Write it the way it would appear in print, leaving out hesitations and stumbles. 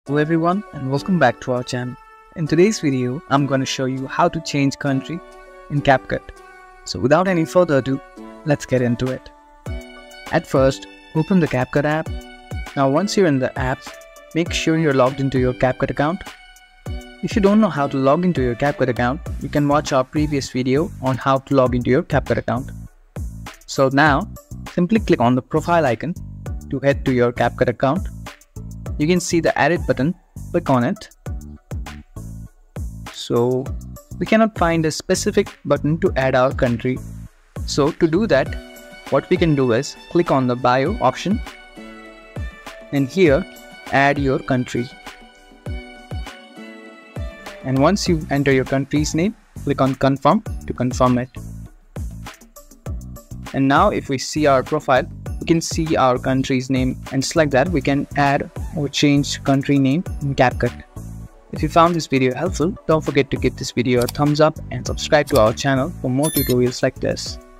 Hello everyone and welcome back to our channel. In today's video, I'm going to show you how to change country in Capcut. So without any further ado, let's get into it. At first, open the Capcut app. Now once you're in the app, make sure you're logged into your Capcut account. If you don't know how to log into your Capcut account, you can watch our previous video on how to log into your Capcut account. So now, simply click on the profile icon to head to your Capcut account. You can see the edit button, click on it. So we cannot find a specific button to add our country. So to do that, what we can do is click on the bio option and here add your country. And once you enter your country's name, click on confirm to confirm it. And now if we see our profile, we can see our country's name, and just like that we can add or change country name in Capcut. If you found this video helpful, don't forget to give this video a thumbs up and subscribe to our channel for more tutorials like this.